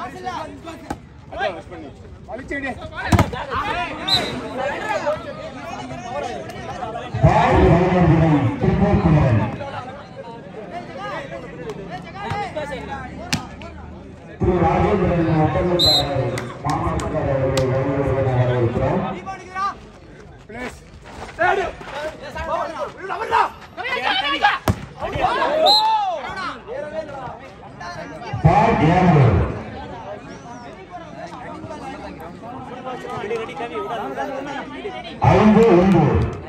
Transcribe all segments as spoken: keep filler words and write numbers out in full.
ஐந்து ஒன்று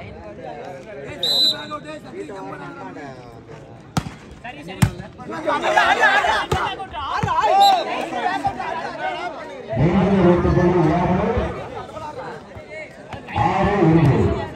ஆறு ஒன்று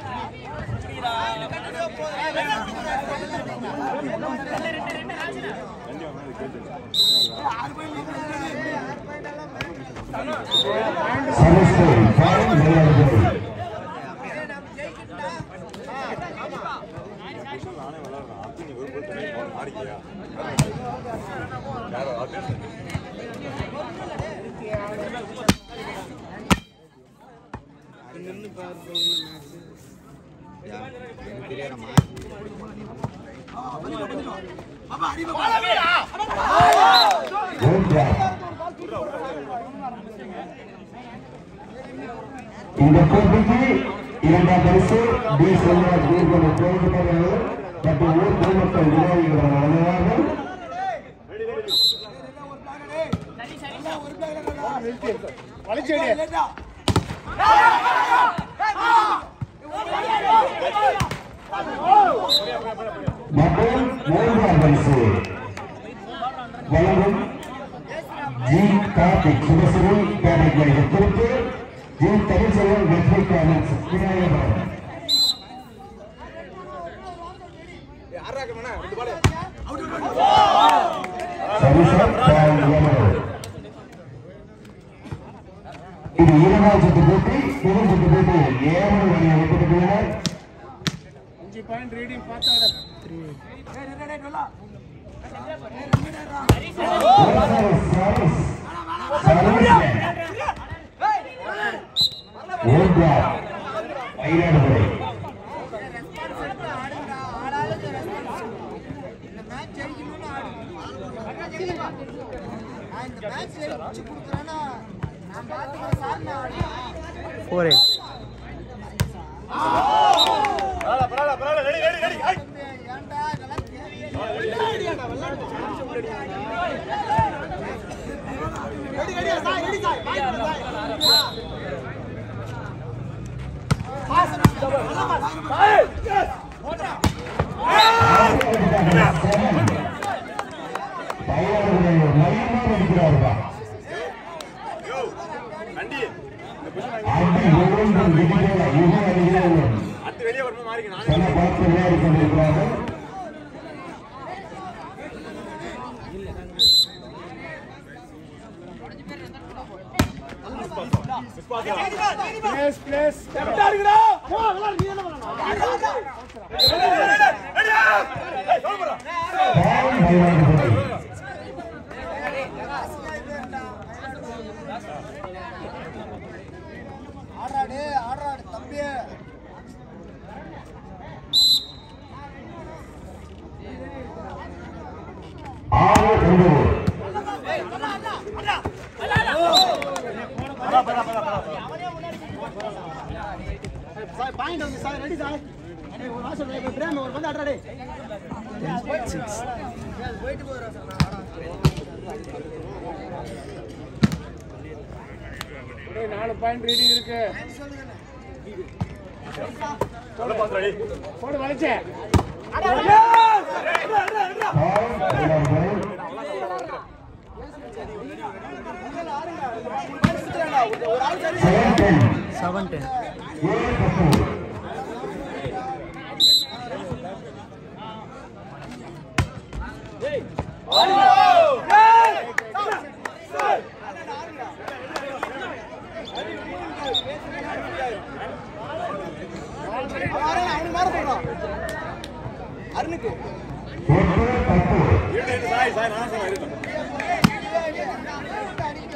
இந்த போட்டிக்கு இரண்டாம் பரிசு டி செல்வராஜ் வீரர்கள் கோரிக்கையாளர் மற்றும் ஊர் பொதுமக்கள் நிர்வாகிகள் வழங்குவார்கள். மற்றும் மூன்றாம் பரிசு வழங்கும் ஜி கார்த்திக் சுபசிரி கேரக்டரை குறித்து ஜி தமிழ்ச்செல்வன் வெற்றி காலன்ஸ் விநாயகபுரம். இது இரண்டாவது சுற்று போட்டி. முதல் சுற்று போட்டி ஏழு வழியை வைக்கப்பட்டுள்ளனர். அஞ்சு பாயிண்ட் ரீடிங் பார்த்தாட மயிலாடுதுறை போரே Please, please. ஆறாடு ஆறாடு தம்பி ஆறு ஒன்று பாயிண்ட் வந்து சார் ரெடி சார் ஒரு வாசல் பிரேம் ஒரு வந்து ஆடுறாடே போயிட்டு போறா சார் நாலு பாயிண்ட் ரீடிங் இருக்கு. போடு வளைச்சே செவன் டென் அருணுக்கு ஒன்று பத்து சாய் சாய் நான் சொல்றேன்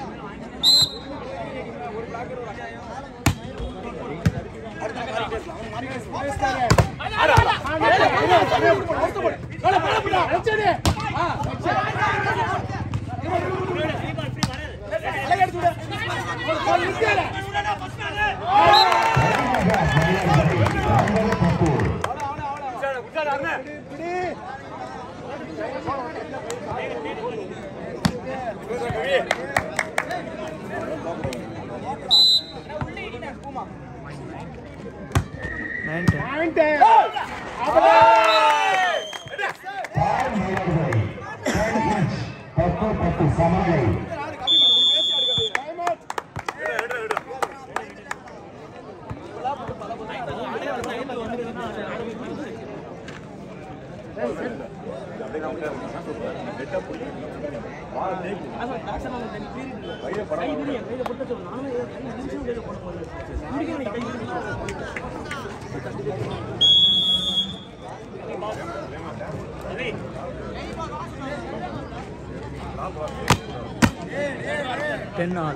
ten all.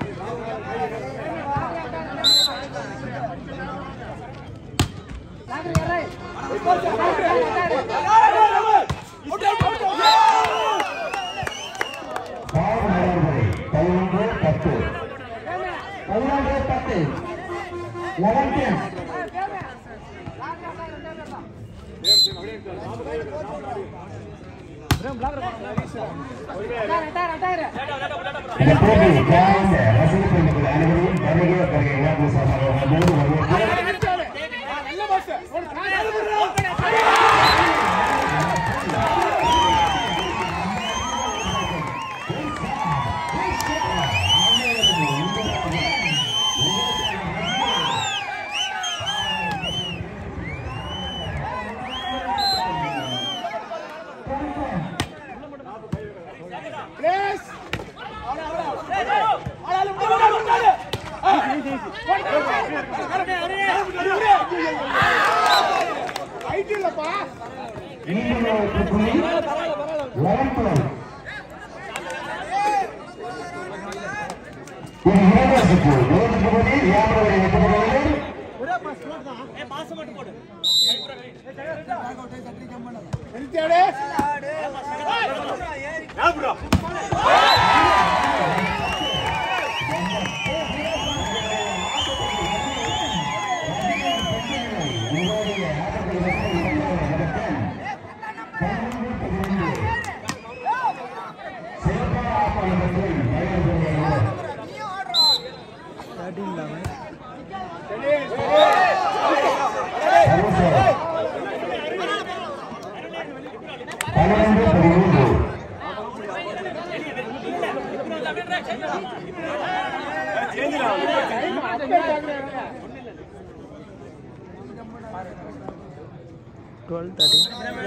twelve thirty.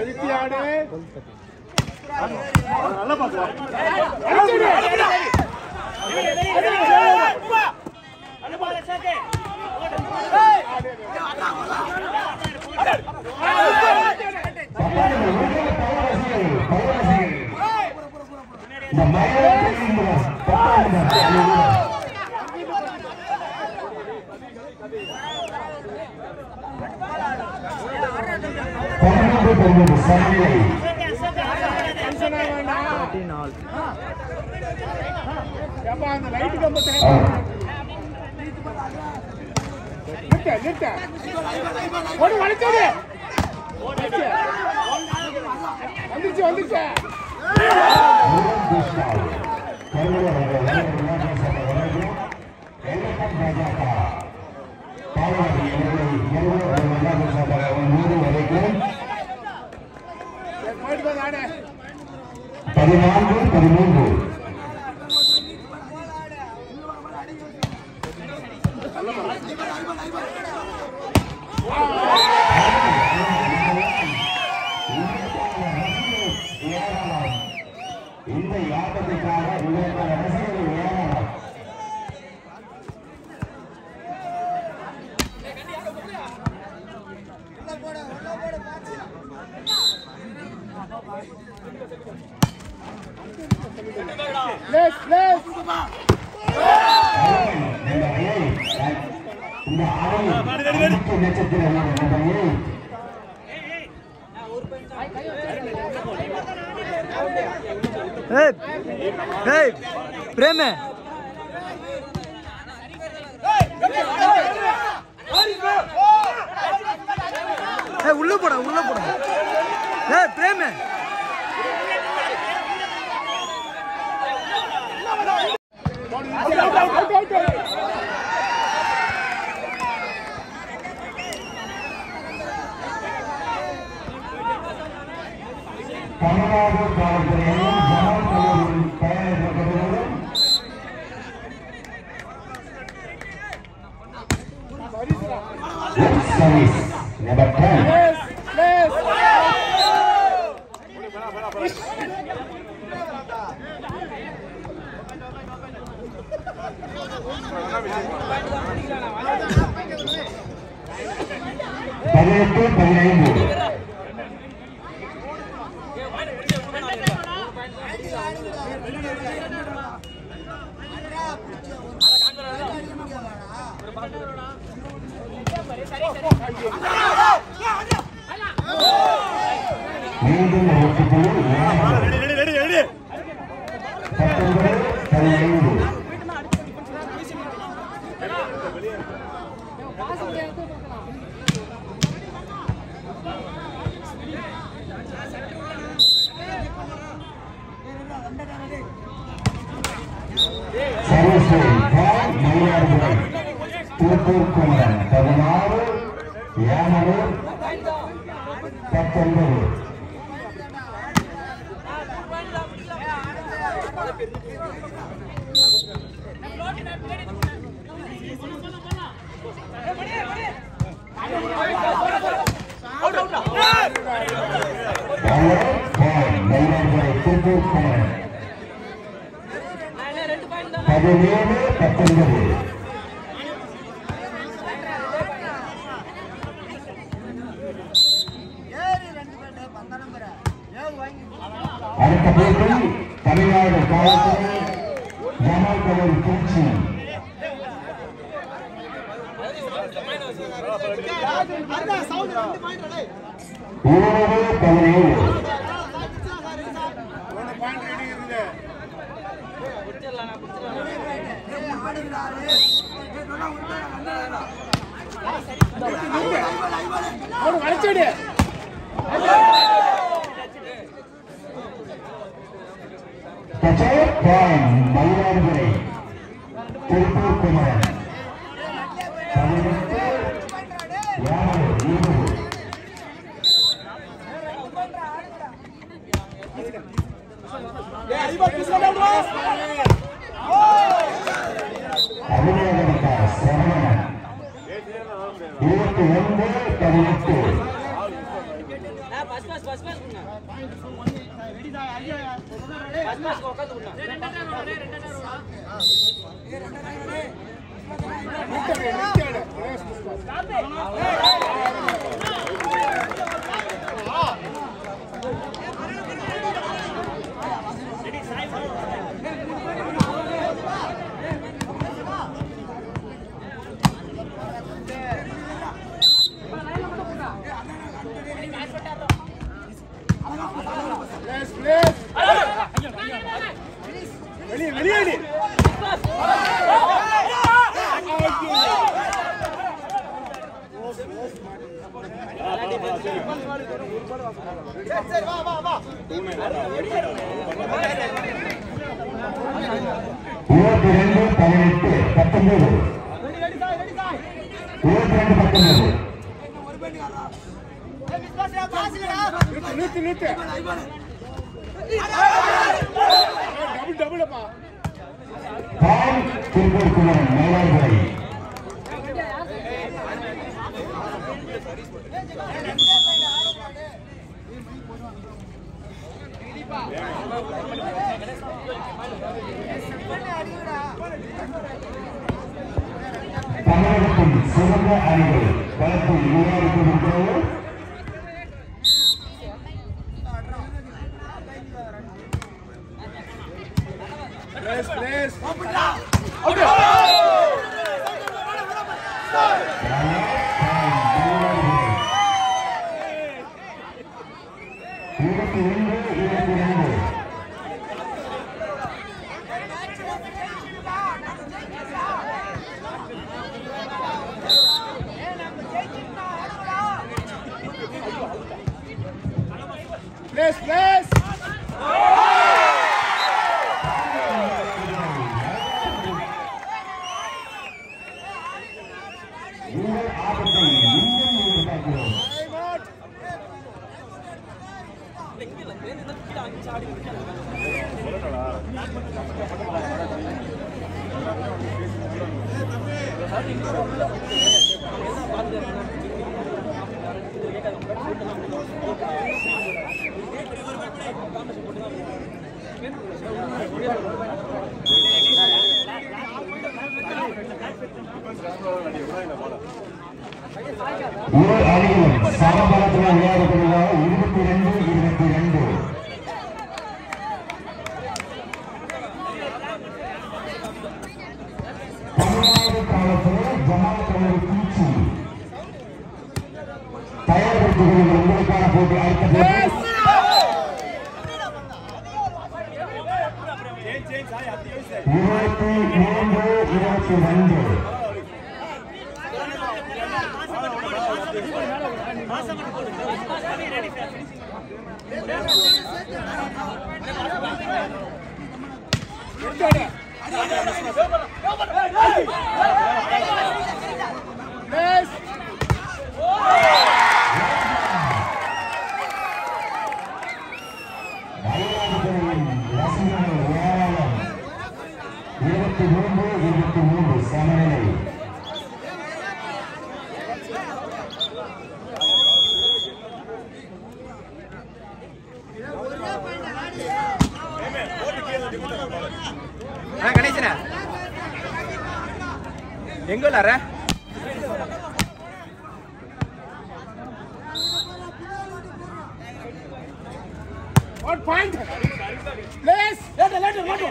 thirteen all. பதினான்கு பதிமூன்று இந்த யாத்திரைக்காக இவர்கள் ரசிகர்கள் ஏராளம். Let's, let's. இந்த ஆறு நட்சத்திரம் Hey, hey, Prem. Hey, உள்ள போடா, உள்ள போடா. Hey, Prem. தமிழ்நாடு காவல்துறையிலும் ஜமால் தயாரிக்கப்பட்டதுடன் சர்வீஸ் நம்பர் ten. பதினெட்டு பதினைந்து மீண்டும் பத்தொன்பது பதினைந்து திருப்பூர் குமரன் பதினாறு யானூர் பத்தொன்பது திருப்பூர் குமரன் பதினேழு பத்தொன்பது அடுத்த போட்டி தமிழ்நாடு காவல்துறை ஜமால் கல்லூரி திருச்சி இருபது பதினேழு மயிலாடுதுறை திருப்பூர் குமரன் பதினெட்டு இருபது அபிநேகர் சரவணன் இருபத்தி ஒன்று பதினெட்டு இருபத்தி ரெண்டு பதினெட்டு பத்தொன்பது இருபத்தி ரெண்டு பத்தொன்பது திருப்பூர் குமரன் மயிலாடுதுறை தமிழகத்தின் சிறந்த அணிகள் களத்தில் விளையாடி கொண்டிருக்கிறது. இருபத்தி ஒன்று இருபத்தி ரெண்டு Place, place. இரு அணிகளும் சமபலத்தில் விளையாடப்படுவதாக இருபத்தி ரெண்டு இருபத்தி ரெண்டு. தமிழ்நாடு காலத்தில் ஜமால் கல்லூரி திருச்சி தயார்படுத்திக் கொள்ளுங்கள். உங்களுக்கான போட்டி அடுத்த போட்டி இருபத்தி மூன்று இருபத்தி ரெண்டு. இருபத்தி மூன்று இருபத்தி மூன்று சமநிலை. கணேசன எங்க விளாடுற? One point. Please. Let the let the let the.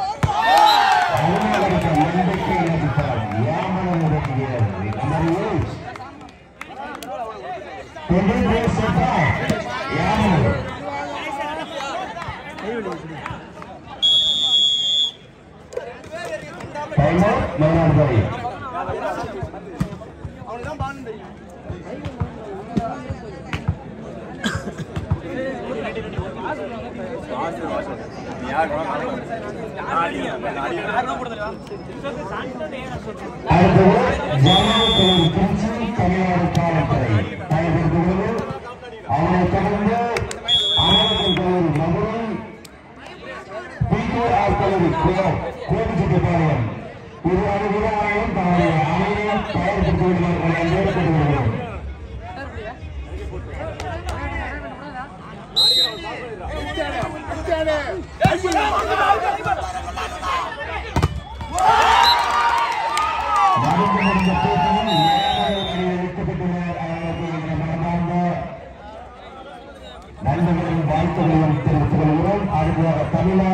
அவனுதான் பாண்டு தமிழ்நாடு காவல்துறை அவனை தொடர்ந்து அமலாக்கல் கல்லூரி மதுரை பிஆர் கல்லூரி கோபிச்செட்டிப்பாளையம் இரு அணிகளாயும் தன்னுடைய அணியையும் தயாரித்துக் கொள்வார்கள் என்று கேட்டுக்கொள்கிறோம். நண்பர்களின் வாழ்த்துக்களையும் தெரிவித்துக் கொள்கிறோம். அடுத்ததாக தமிழ்நாடு